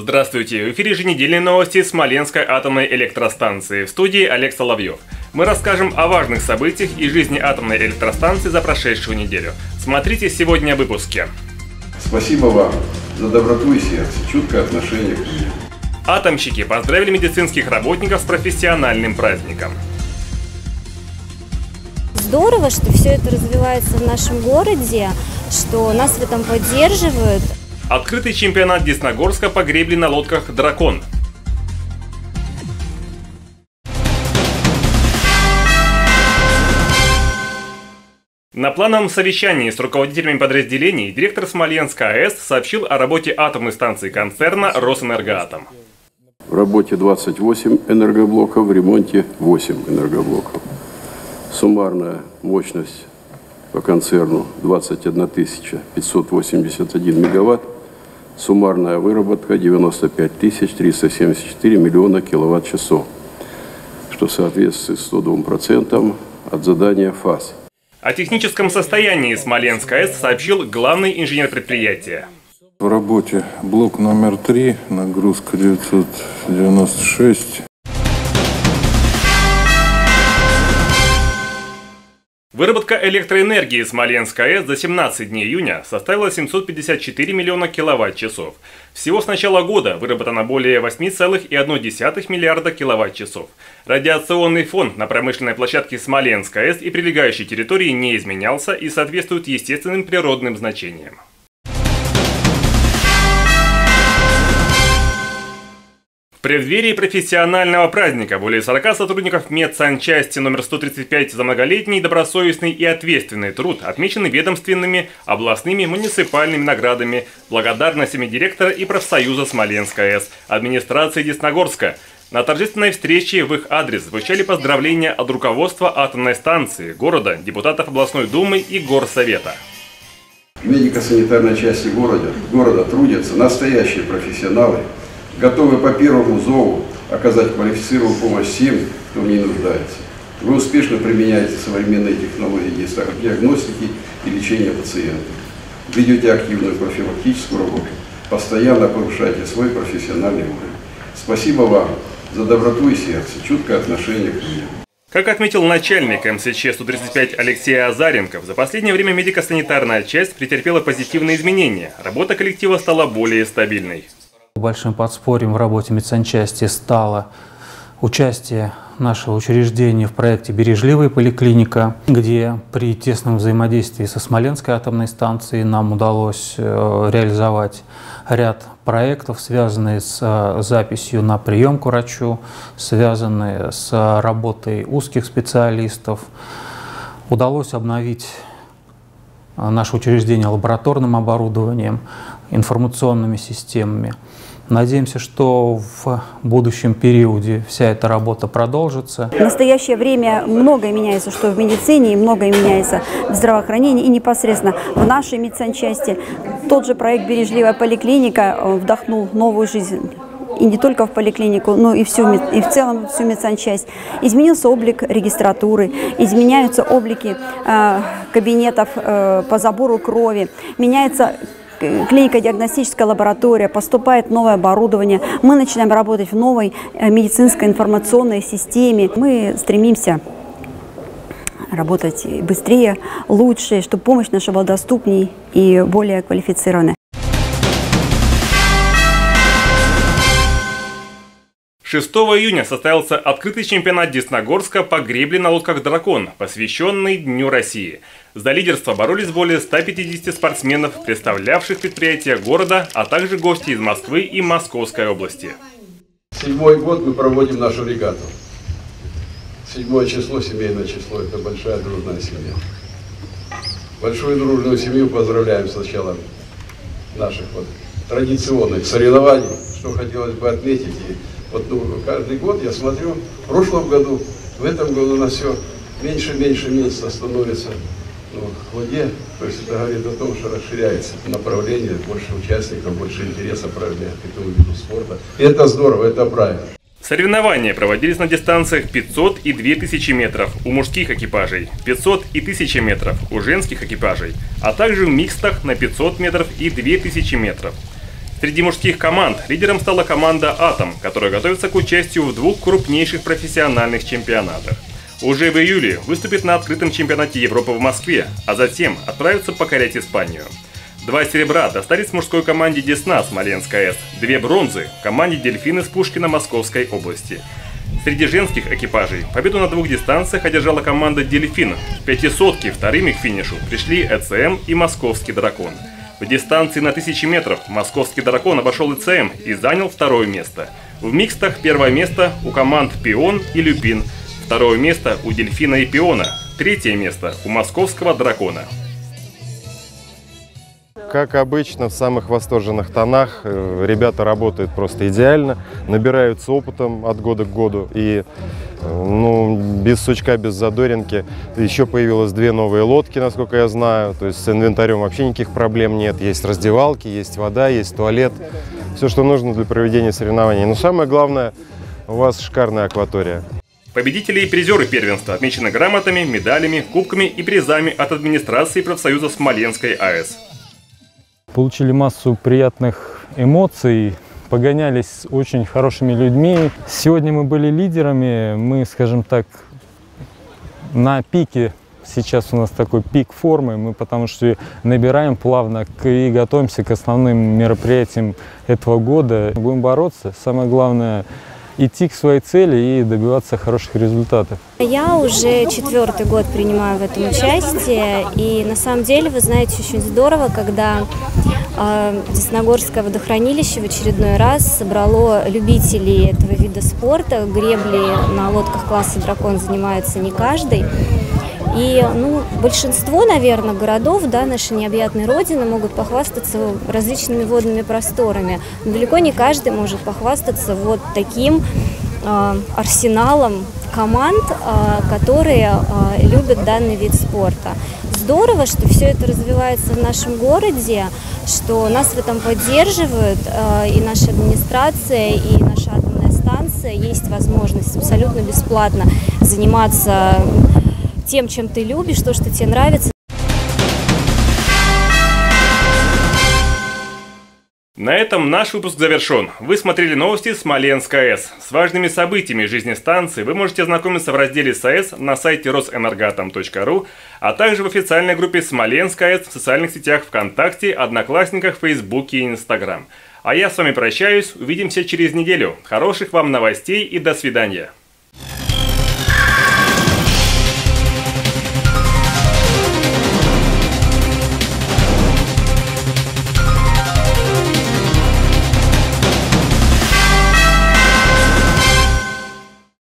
Здравствуйте! В эфире еженедельные новости Смоленской атомной электростанции. В студии Олег Соловьев. Мы расскажем о важных событиях из жизни атомной электростанции за прошедшую неделю. Смотрите сегодня в выпуске. Спасибо вам за доброту и сердце, чуткое отношение к людям. Атомщики поздравили медицинских работников с профессиональным праздником. Здорово, что все это развивается в нашем городе, что нас в этом поддерживают. Открытый чемпионат Десногорска по гребле на лодках «Дракон». На плановом совещании с руководителями подразделений директор Смоленской АЭС сообщил о работе атомной станции концерна «Росэнергоатом». В работе 28 энергоблоков, в ремонте 8 энергоблоков. Суммарная мощность по концерну 21 581 мегаватт. Суммарная выработка 95 374 миллиона киловатт-часов, что соответствует 102% от задания ФАС. О техническом состоянии Смоленской АЭС сообщил главный инженер предприятия. В работе блок номер 3, нагрузка 996. Выработка электроэнергии Смоленской АЭС за 17 дней июня составила 754 миллиона киловатт-часов. Всего с начала года выработано более 8,1 миллиарда киловатт-часов. Радиационный фон на промышленной площадке Смоленской АЭС и прилегающей территории не изменялся и соответствует естественным природным значениям. В преддверии профессионального праздника более 40 сотрудников медсанчасти номер 135 за многолетний, добросовестный и ответственный труд отмечены ведомственными, областными, муниципальными наградами, благодарностями директора и профсоюза Смоленской АЭС, администрации Десногорска. На торжественной встрече в их адрес звучали поздравления от руководства атомной станции, города, депутатов областной думы и горсовета. В медико-санитарной части города трудятся настоящие профессионалы, готовы по первому зову оказать квалифицированную помощь всем, кто в ней нуждается. Вы успешно применяете современные технологии диагностики и лечения пациентов. Ведете активную профилактическую работу, постоянно повышаете свой профессиональный уровень. Спасибо вам за доброту и сердце, чуткое отношение к людям. Как отметил начальник МСЧ-135 Алексей Азаренков, за последнее время медико-санитарная часть претерпела позитивные изменения. Работа коллектива стала более стабильной. Большим подспорьем в работе медсанчасти стало участие нашего учреждения в проекте «Бережливая поликлиника», где при тесном взаимодействии со Смоленской атомной станцией нам удалось реализовать ряд проектов, связанные с записью на прием к врачу, связанные с работой узких специалистов. Удалось обновить наше учреждение лабораторным оборудованием, информационными системами. Надеемся, что в будущем периоде вся эта работа продолжится. В настоящее время многое меняется, что в медицине, и многое меняется в здравоохранении, и непосредственно в нашей медсанчасти. Тот же проект «Бережливая поликлиника» вдохнул новую жизнь. И не только в поликлинику, но и в целом всю медсанчасть. Изменился облик регистратуры, изменяются облики кабинетов по забору крови, меняется клинико-диагностическая лаборатория, поступает новое оборудование. Мы начинаем работать в новой медицинской информационной системе. Мы стремимся работать быстрее, лучше, чтобы помощь наша была доступнее и более квалифицированная. 6 июня состоялся открытый чемпионат Десногорска по гребле на лодках «Дракон», посвященный Дню России. За лидерство боролись более 150 спортсменов, представлявших предприятия города, а также гости из Москвы и Московской области. 7-й год мы проводим нашу регату. 7 число, семейное число, это большая дружная семья. Большую дружную семью поздравляем с началом наших традиционных соревнований, что хотелось бы отметить. Каждый год я смотрю, в прошлом году, в этом году у нас все меньше места становится в воде. То есть это говорит о том, что расширяется направление, больше участников, больше интереса проявляют к этому виду спорта. И это здорово, это правильно. Соревнования проводились на дистанциях 500 и 2000 метров у мужских экипажей, 500 и 1000 метров у женских экипажей, а также в микстах на 500 метров и 2000 метров. Среди мужских команд лидером стала команда «Атом», которая готовится к участию в 2 крупнейших профессиональных чемпионатах. Уже в июле выступит на открытом чемпионате Европы в Москве, а затем отправится покорять Испанию. 2 серебра достались мужской команде «Десна» Смоленской АЭС, 2 бронзы команде «Дельфин» из Пушкина Московской области. Среди женских экипажей победу на 2 дистанциях одержала команда «Дельфин». В 500-ке вторыми к финишу пришли ЭЦМ и Московский дракон. В дистанции на 1000 метров Московский дракон обошел ЭЦМ и занял 2-е место. В микстах 1-е место у команд «Пион» и «Люпин», 2-е место у «Дельфина» и «Пиона», 3-е место у Московского дракона. Как обычно, в самых восторженных тонах. Ребята работают просто идеально, набираются опытом от года к году. И без сучка, без задоринки. Еще появилось 2 новые лодки, насколько я знаю. То есть с инвентарем вообще никаких проблем нет. Есть раздевалки, есть вода, есть туалет. Все, что нужно для проведения соревнований. Но самое главное, у вас шикарная акватория. Победители и призеры первенства отмечены грамотами, медалями, кубками и призами от администрации профсоюза Смоленской АЭС. Получили массу приятных эмоций, погонялись с очень хорошими людьми. Сегодня мы были лидерами, мы, скажем так, на пике. Сейчас у нас такой пик формы, мы потому что набираем плавно и готовимся к основным мероприятиям этого года. Будем бороться, самое главное – идти к своей цели и добиваться хороших результатов. Я уже 4-й год принимаю в этом участие, и на самом деле, вы знаете, очень здорово, когда Десногорское водохранилище в очередной раз собрало любителей этого вида спорта. Гребли на лодках класса «Дракон» занимается не каждый. И большинство, наверное, городов нашей необъятной родины могут похвастаться различными водными просторами. Но далеко не каждый может похвастаться вот таким арсеналом команд, которые любят данный вид спорта. Здорово, что все это развивается в нашем городе, что нас в этом поддерживают, и наша администрация, и наша атомная станция. Есть возможность абсолютно бесплатно заниматься тем, чем ты любишь, то, что тебе нравится. На этом наш выпуск завершен. Вы смотрели новости Смоленской АЭС. С важными событиями жизни станции вы можете ознакомиться в разделе САЭС на сайте росэнергоатом.ру, а также в официальной группе Смоленской АЭС в социальных сетях ВКонтакте, Одноклассниках, Фейсбуке и Инстаграм. А я с вами прощаюсь, увидимся через неделю. Хороших вам новостей и до свидания.